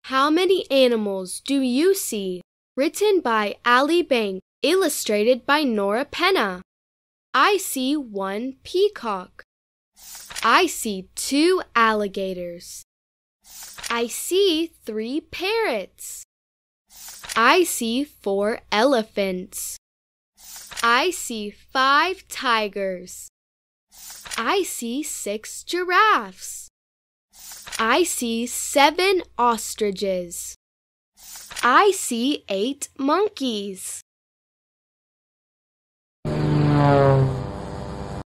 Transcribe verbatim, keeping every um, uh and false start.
How many animals do you see? Written by Ali Bank, illustrated by Nora Penna. I see one peacock. I see two alligators. I see three parrots. I see four elephants. I see five tigers. I see six giraffes. I see seven ostriches. I see eight monkeys.